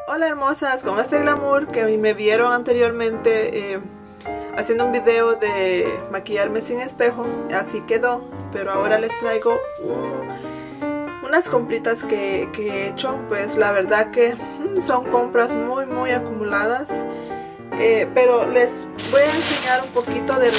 Hola hermosas, con este glamour que me vieron anteriormente haciendo un video de maquillarme sin espejo, así quedó, pero ahora les traigo unas compritas que he hecho. Pues la verdad que son compras muy acumuladas, pero les voy a enseñar un poquito de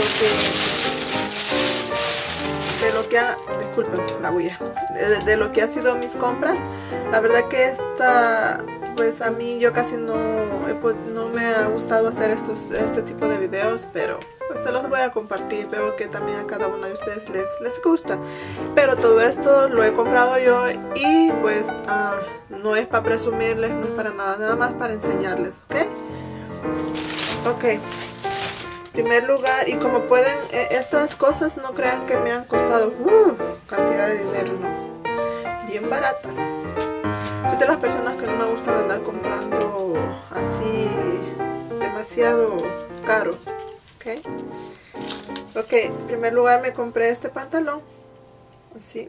lo que ha sido mis compras. La verdad que pues a mí yo casi no me ha gustado hacer este tipo de videos, pero pues se los voy a compartir. Veo que también a cada uno de ustedes les gusta, pero todo esto lo he comprado yo y pues no es para presumirles, no es para nada más para enseñarles, ok. Primer lugar, y como pueden, estas cosas no crean que me han costado cantidad de dinero, no, bien baratas. Soy de las personas que no me gusta andar comprando así demasiado caro, ok. En primer lugar me compré este pantalón así,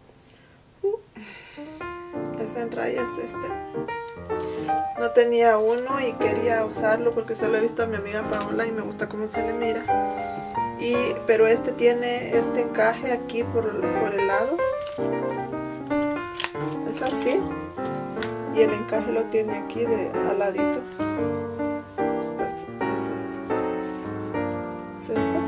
es en rayas. No tenía uno y quería usarlo porque se lo he visto a mi amiga Paola y me gusta cómo se le mira. Pero este tiene este encaje aquí por el lado. Es así. Y el encaje lo tiene aquí al ladito. Está así. Es esto.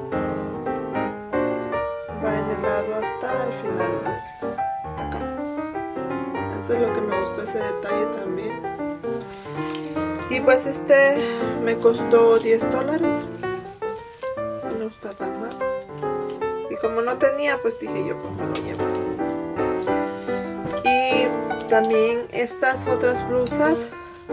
Va en el lado hasta el final. Acá. Eso es lo que me gustó, ese detalle también. Y pues me costó $10. No está tan mal. Y como no tenía, pues dije yo, pues me lo llevo. Y también estas otras blusas.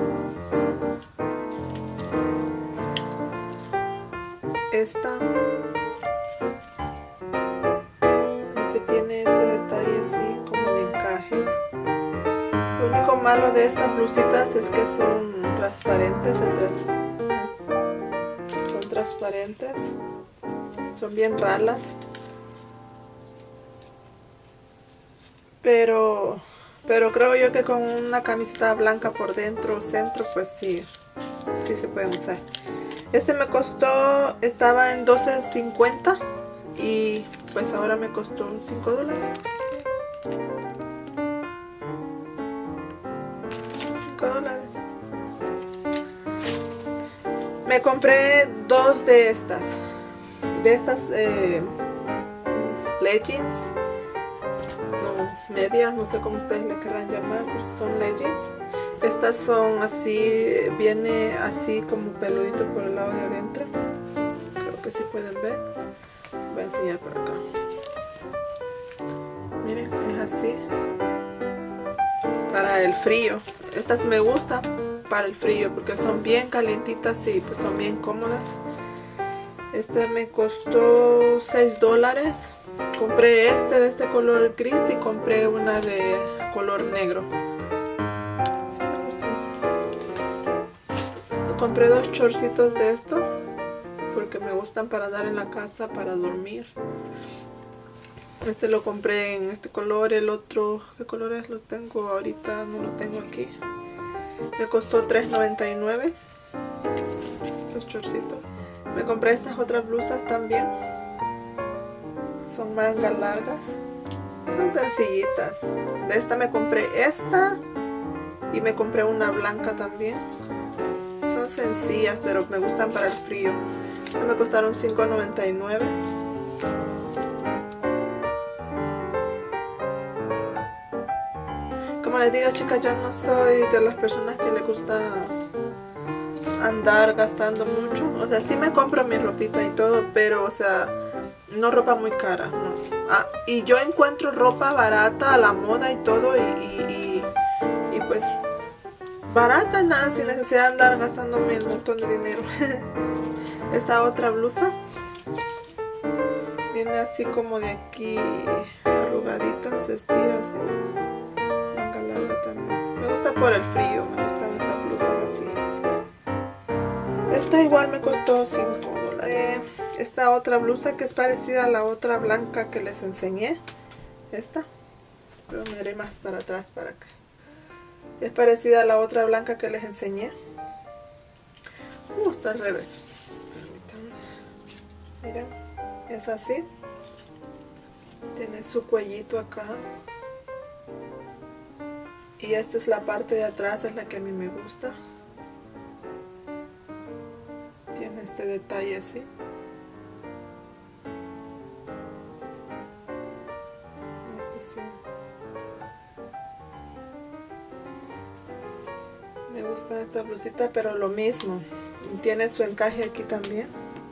Tiene ese detalle así como el encaje. Lo único malo de estas blusitas es que son transparentes, son bien ralas, pero creo yo que con una camiseta blanca por dentro o centro, pues sí se pueden usar. Me costó, estaba en $12.50 y pues ahora me costó $5. Me compré dos de estas leggings, medias, no sé cómo ustedes le querrán llamar, pero son leggings. Estas son así, viene así como peludito por el lado de adentro. Creo que sí pueden ver. Voy a enseñar por acá. Miren, es así. Para el frío. Estas me gustan para el frío porque son bien calientitas y pues son bien cómodas. Me costó $6. Compré de este color gris y compré una de color negro. Sí me gustó. Compré dos shortcitos de estos porque me gustan para dar en la casa, para dormir. Lo compré en este color. El otro, ¿qué colores los tengo ahorita? No lo tengo aquí. Me costó $3.99 estos shortcitos. Me compré estas otras blusas también. Son mangas largas. Son sencillitas. De esta me compré esta y me compré una blanca también. Son sencillas, pero me gustan para el frío. Estas me costaron $5.99. Como les digo, chicas, yo no soy de las personas que les gusta andar gastando mucho. O sea, sí me compro mi ropita y todo, pero o sea, no ropa muy cara, no. Y yo encuentro ropa barata a la moda y todo, y pues barata, nada, sin necesidad de andar gastándome un montón de dinero. Esta otra blusa viene así como de aquí arrugadita, se estira así. Manga larga también. Me gusta por el frío, me gustan estas blusas así. Esta igual me costó $5. Esta otra blusa que es parecida a la otra blanca que les enseñé. Pero me haré más para atrás para acá. Es parecida a la otra blanca que les enseñé. Está al revés. Miren, es así. Tiene su cuellito acá. Y esta es la parte de atrás, es la que a mí me gusta. Tiene este detalle así. Este sí. Me gusta esta blusita, pero lo mismo. Tiene su encaje aquí también.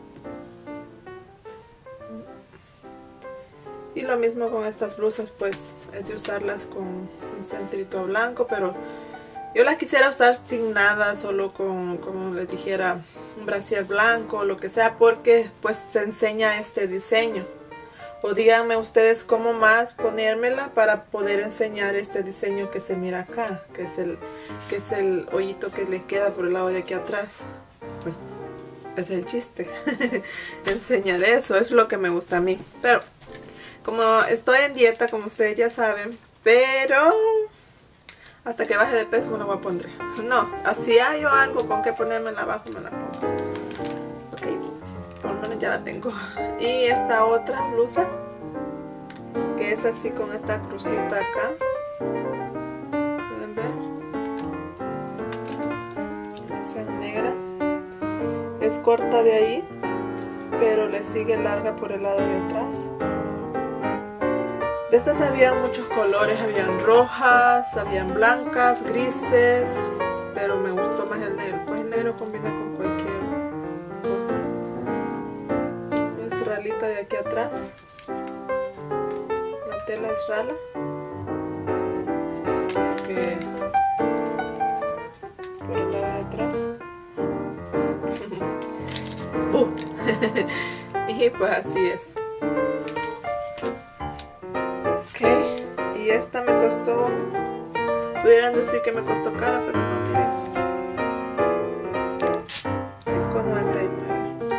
Y lo mismo con estas blusas, pues es de usarlas con un centrito blanco, pero yo las quisiera usar sin nada, solo con, como les dijera, un brasier blanco o lo que sea, porque pues se enseña este diseño. O díganme ustedes cómo más ponérmela para poder enseñar este diseño que se mira acá, que es el hoyito que le queda por el lado de aquí atrás. Pues es el chiste, enseñar eso, es lo que me gusta a mí. Pero como estoy en dieta, como ustedes ya saben, pero hasta que baje de peso me la voy a poner. No, si hay algo con que ponérmela abajo, me la pongo. Ok, por lo menos ya la tengo. Y esta otra blusa, que es así con esta crucita acá. ¿Pueden ver? Es en negra. Es corta de ahí, pero le sigue larga por el lado de atrás. De estas había muchos colores, habían rojas, habían blancas, grises, pero me gustó más el negro, pues el negro combina con cualquier cosa. Es ralita de aquí atrás, la tela es rala, que por el lado de atrás. Y pues así es. Y esta me costó, pudieran decir que me costó cara, pero no, miren, $5.99.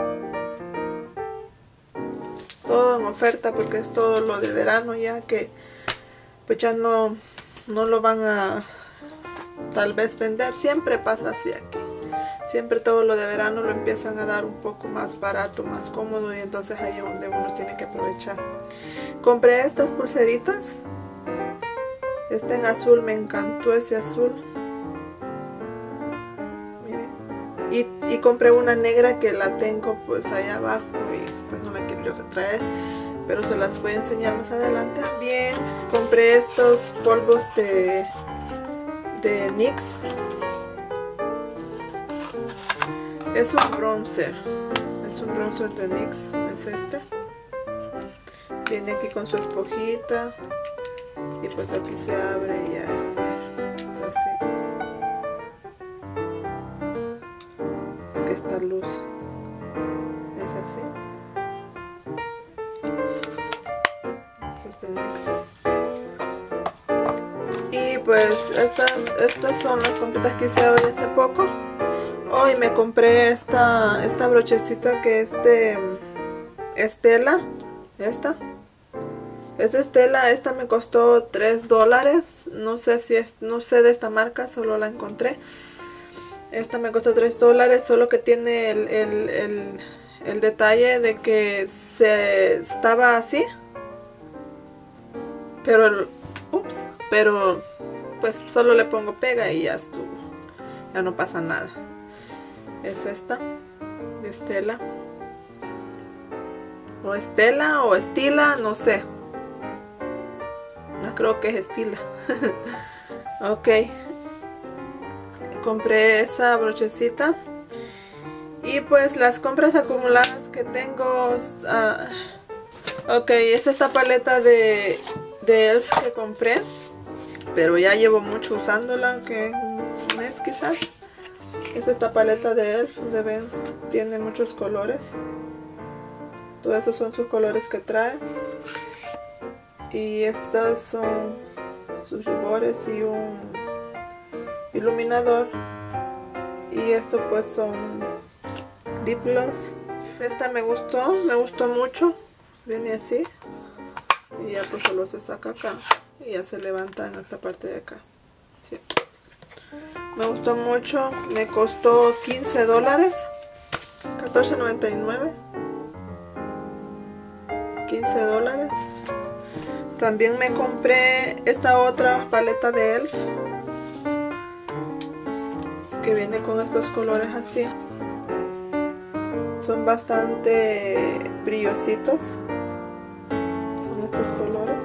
Todo en oferta porque es todo lo de verano ya, que pues ya no lo van a tal vez vender. Siempre pasa así aquí. Siempre todo lo de verano lo empiezan a dar un poco más barato, más cómodo, y entonces ahí es donde uno tiene que aprovechar. Compré estas pulseritas. Este en azul, me encantó ese azul. Miren. Y compré una negra que la tengo pues allá abajo y pues no la quiero retraer, pero se las voy a enseñar más adelante. Bien, compré estos polvos de NYX. Es un bronzer. Es un bronzer de NYX. Es este. Viene aquí con su esponjita. Y pues aquí se abre y ya es así. Es que esta luz es así. Esto es de NYX. Y pues estas son las completas que hice hoy hace poco. Hoy me compré esta brochecita que es de Stella. Es de Stella. Esta me costó $3. No sé de esta marca, solo la encontré. Esta me costó $3, solo que tiene el detalle de que estaba así. Pero pues solo le pongo pega y ya estuvo. Ya no pasa nada. Es esta de Stella. O Stella o Stila, no sé. No, creo que es Stila. Ok. Compré esa brochecita. Y pues las compras acumuladas que tengo. Ok, es esta paleta de ELF que compré. Pero ya llevo mucho usándola, que un mes quizás. Es esta paleta de ELF, donde ven, tiene muchos colores. Todos esos son sus colores que trae. Y estos son sus rubores y un iluminador. Y esto pues son lip gloss. Esta me gustó mucho. Viene así. Y ya pues solo se saca acá. Y ya se levanta en esta parte de acá. Sí. Me gustó mucho, me costó $15, $14.99, $15. También me compré esta otra paleta de ELF que viene con estos colores así. Son bastante brillositos. Son estos colores.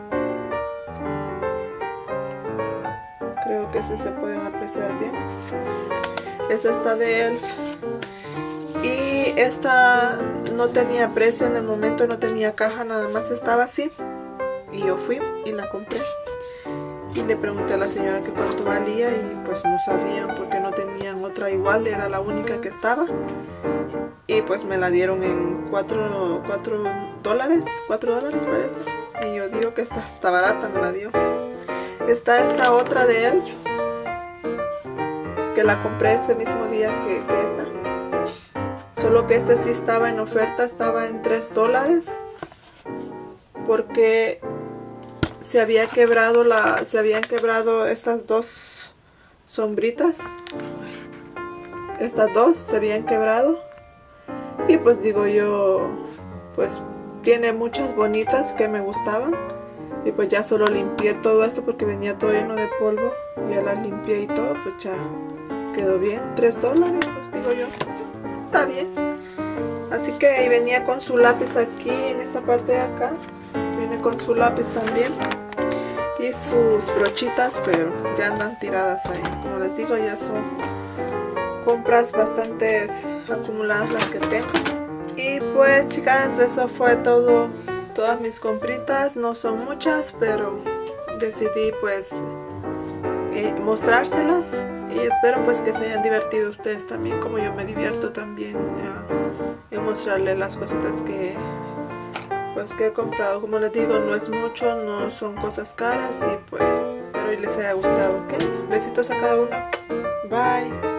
Creo que sí se pueden apreciar bien. Es esta de ELF. Y esta no tenía precio en el momento, no tenía caja, nada más estaba así. Y yo fui y la compré. Y le pregunté a la señora que cuánto valía y pues no sabían porque no tenían otra igual, era la única que estaba. Y pues me la dieron en $4 parece. Y yo digo que está barata, me la dio. Está esta otra de ELF, que la compré ese mismo día que esta. Solo que este sí estaba en oferta, estaba en $3. Porque se habían quebrado estas dos sombritas. Estas dos se habían quebrado. Y pues digo yo, pues tiene muchas bonitas que me gustaban. Y pues ya solo limpié todo esto porque venía todo lleno de polvo. Ya las limpié y todo, pues ya quedó bien. $3, pues digo yo, está bien. Así que ahí venía con su lápiz aquí en esta parte de acá. Viene con su lápiz también. Y sus brochitas, pero ya andan tiradas ahí. Como les digo, ya son compras bastantes acumuladas las que tengo. Y pues chicas, eso fue todo. Todas mis compritas, no son muchas, pero decidí pues mostrárselas. Y espero pues que se hayan divertido ustedes también, como yo me divierto también en mostrarles las cositas que he comprado. Como les digo, no es mucho, no son cosas caras y pues espero y les haya gustado, ¿ok? Besitos a cada uno. Bye.